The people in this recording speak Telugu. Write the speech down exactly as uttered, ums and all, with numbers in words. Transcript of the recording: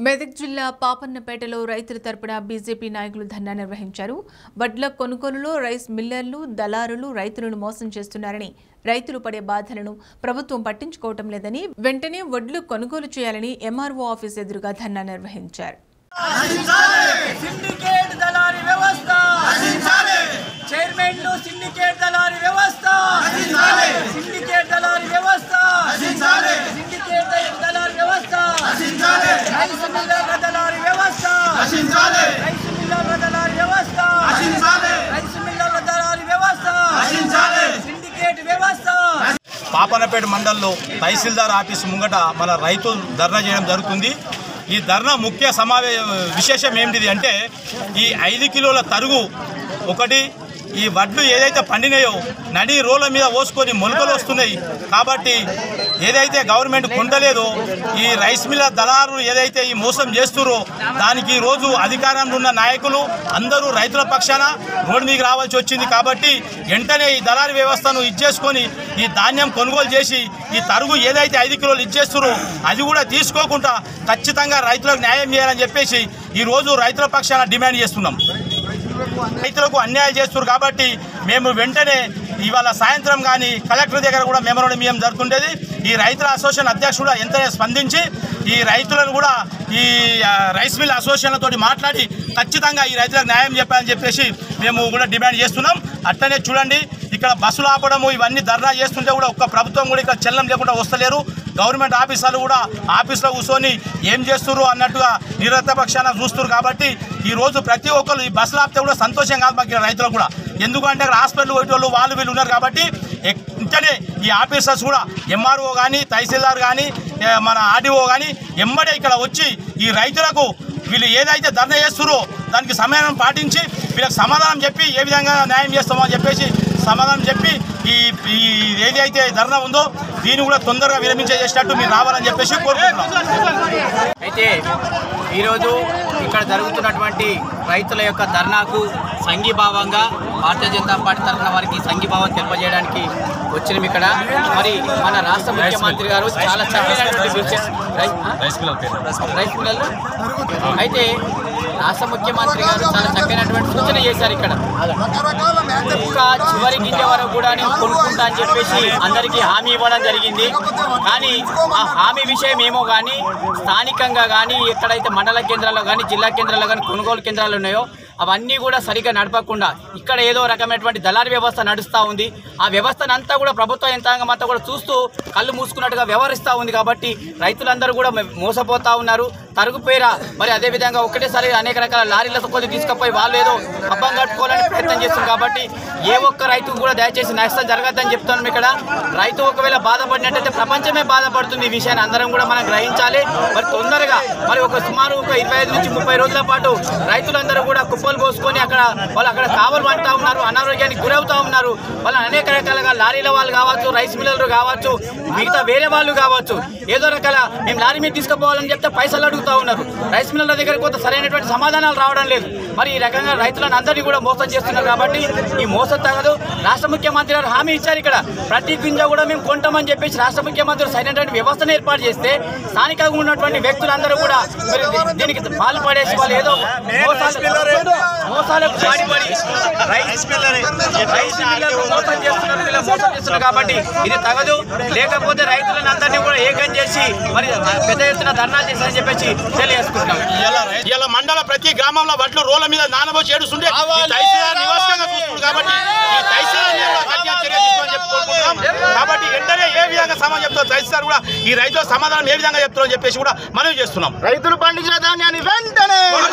మెదక్ జిల్లా పాపన్నపేటలో రైతుల తరపున బీజేపీ నాయకులు ధర్నా నిర్వహించారు. వడ్ల కొనుగోలులో రైస్ మిల్లర్లు, దళారులు రైతులను మోసం చేస్తున్నారని, రైతులు పడే బాధలను ప్రభుత్వం పట్టించుకోవటం లేదని, వెంటనే వడ్లు కొనుగోలు చేయాలని ఎంఆర్ఓ ఆఫీస్ ఎదురుగా ధర్నా నిర్వహించారు. పాపన్నపేట మండలంలో తహసీల్దార్ ఆఫీస్ ముంగట మన రైతులు ధర్నా చేయడం జరుగుతుంది. ఈ ధర్నా ముఖ్య సమావే విశేషం ఏమిటి అంటే, ఈ ఐదు కిలోల తరుగు ఒకటి, ఈ వడ్లు ఏదైతే పండినాయో నడి రోడ్ల మీద పోసుకొని మొలకలు వస్తున్నాయి. కాబట్టి ఏదైతే గవర్నమెంట్ కొంటలేదో ఈ రైస్ మిల్ల దళారులు ఏదైతే ఈ మోసం చేస్తున్నారో దానికి ఈరోజు అధికారంలో ఉన్న నాయకులు అందరూ రైతుల పక్షాన రోడ్డు మీకు రావాల్సి వచ్చింది. కాబట్టి వెంటనే ఈ దళారీ వ్యవస్థను ఇచ్చేసుకొని ఈ ధాన్యం కొనుగోలు చేసి ఈ తరుగు ఏదైతే ఐదు కిలోలు ఇచ్చేస్తున్నారో అది కూడా తీసుకోకుండా ఖచ్చితంగా రైతులకు న్యాయం చేయాలని చెప్పేసి ఈరోజు రైతుల పక్షాన డిమాండ్ చేస్తున్నాం. రైతులకు అన్యాయం చేస్తున్నారు కాబట్టి మేము వెంటనే ఇవాళ సాయంత్రం కానీ కలెక్టర్ దగ్గర కూడా మెమోరాండం ఇవ్వడం జరుగుతుండేది. ఈ రైతుల అసోసియేషన్ అధ్యక్షుడు ఎంతనే స్పందించి ఈ రైతులను కూడా ఈ రైస్ మిల్ అసోసియేషన్లతో మాట్లాడి ఖచ్చితంగా ఈ రైతులకు న్యాయం చెప్పాలని చెప్పేసి మేము కూడా డిమాండ్ చేస్తున్నాం. అట్లనే చూడండి, ఇక్కడ బస్సులు ఆపడము ఇవన్నీ ధర్నా చేస్తుంటే కూడా ఒక్క ప్రభుత్వం కూడా ఇక్కడ చెల్లం లేకుండా వస్తలేరు. గవర్నమెంట్ ఆఫీసర్లు కూడా ఆఫీస్లో కూర్చొని ఏం చేస్తున్నారు అన్నట్టుగా నిరత పక్షాన చూస్తున్నారు. కాబట్టి ఈరోజు ప్రతి ఒక్కరు ఈ బస్సులు ఆపితే కూడా సంతోషం కాదు మాకు రైతులకు కూడా. ఎందుకంటే అక్కడ హాస్పిటల్ పోయేటోళ్ళు వాళ్ళు వీళ్ళు ఉన్నారు. కాబట్టి వెంటనే ఈ ఆఫీసర్స్ కూడా ఎంఆర్ఓ కానీ తహసీల్దార్ కానీ మన ఆర్డీఓ కానీ ఎమ్మడే ఇక్కడ వచ్చి ఈ రైతులకు వీళ్ళు ఏదైతే ధర్నా చేస్తున్నారో దానికి సమయం పాటించి వీళ్ళకి సమాధానం చెప్పి ఏ విధంగా న్యాయం చేస్తామో అని చెప్పేసి సమాధానం చెప్పి ఈ ఏదైతే ధర్నా ఉందో దీన్ని కూడా తొందరగా విరమించే చేసినట్టు మీరు రావాలని చెప్పేసి కోరుకుంటున్నాం. అయితే ఈరోజు ఇక్కడ జరుగుతున్నటువంటి రైతుల యొక్క ధర్నాకు సంఘీభావంగా భారతీయ జనతా పార్టీ తరఫున వారికి సంఘీభావం తెలియజేయడానికి వచ్చినాం. ఇక్కడ మరి మన రాష్ట్ర ముఖ్యమంత్రి గారు చాలా చక్కనటువంటి రైస్ మిల్లర్లు అయితే రాష్ట్ర ముఖ్యమంత్రి గారు చాలా చక్కనటువంటి సూచన చేశారు. ఇక్కడ ఇంకా చివరి గింజ వరకు కూడా నేను కొనుక్కుంటా అని చెప్పేసి అందరికీ హామీ ఇవ్వడం జరిగింది. కానీ ఆ హామీ విషయం ఏమో కానీ స్థానికంగా కానీ ఎక్కడైతే మండల కేంద్రాల్లో కానీ జిల్లా కేంద్రాల్లో కానీ కొనుగోలు కేంద్రాలు ఉన్నాయో అవన్నీ కూడా సరిగ్గా నడపకుండా ఇక్కడ ఏదో రకమైనటువంటి దళారీ వ్యవస్థ నడుస్తూ ఉంది. ఆ వ్యవస్థను అంతా కూడా ప్రభుత్వ యంత్రాంగం అంతా కూడా చూస్తూ కళ్ళు మూసుకున్నట్టుగా వ్యవహరిస్తూ ఉంది. కాబట్టి రైతులందరూ కూడా మోసపోతూ ఉన్నారు. తరుగు పేర మరి అదేవిధంగా ఒకటేసారి అనేక రకాల లారీలతో కొద్ది తీసుకుపోయి వాళ్ళు ఏదో పబ్బం కట్టుకోవాలని ప్రయత్నం చేస్తుంది. కాబట్టి ఏ ఒక్క రైతుకు కూడా దయచేసి నష్టం జరగద్దని చెప్తున్నాం. ఇక్కడ రైతు ఒకవేళ బాధపడినట్టయితే ప్రపంచమే బాధపడుతుంది. ఈ విషయాన్ని అందరం కూడా మనం గ్రహించాలి. మరి తొందరగా మరి ఒక సుమారు ఒక ఇరవై ఐదు నుంచి ముప్పై రోజుల పాటు రైతులందరూ కూడా కుప్పలు పోసుకొని అక్కడ వాళ్ళు అక్కడ కావలు పడుతూ ఉన్నారు, అనారోగ్యానికి గురవుతూ ఉన్నారు. వాళ్ళు అనేక రకాలుగా లారీల వాళ్ళు కావచ్చు, రైస్ మిల్లర్లు కావచ్చు, మిగతా వేరే వాళ్ళు కావచ్చు, ఏదో రకాల మేము లారీ మీద తీసుకుపోవాలని చెప్తే పైసలు అడుగుతూ ఉన్నారు. రైస్ మిల్లర్ల దగ్గరికి పోతే సరైనటువంటి సమాధానాలు రావడం లేదు. మరి ఈ రకంగా రైతులను అందరినీ కూడా మోసం చేస్తున్నారు. కాబట్టి ఈ మోసం తగదు. రాష్ట్ర ముఖ్యమంత్రి గారు హామీ ఇచ్చారు. ఇక్కడ ప్రతి గింజ కూడా మేము కొంటామని చెప్పేసి రాష్ట్ర ముఖ్యమంత్రి సరైనటువంటి వ్యవస్థను ఏర్పాటు చేస్తే స్థానికంగా ఉన్నటువంటి వ్యక్తులందరూ కూడా మరి దీనికి పాల్పడేసి వాళ్ళు ఏదో మోసాలకు పాడిపడి రైస్ రైస్ మిల్లర్లు మోసం చేస్తున్నారు, ఇలా మోసం చేస్తున్నారు. కాబట్టి ఇది తగదు. లేకపోతే రైతులను అందరినీ కూడా ఏకం చేసి మరి పెద్ద ఎత్తున ధర్నా చేశారని చెప్పేసి తెలియజేసుకుంటున్నాం. ఇలా మండల ప్రతి గ్రామంలో వడ్లు రోడ్ల మీద నానబోసి ఏడుస్తుంటే కాబట్టి కాబట్టి వెంటనే ఏ విధంగా సమాధానం చెప్తారు తహసీల్దార్ కూడా ఈ రైతుల సమాధానం ఏ విధంగా చెప్తారని చెప్పేసి కూడా మనం చేస్తున్నాం. రైతులు పండించిన ధాన్యాన్ని వెంటనే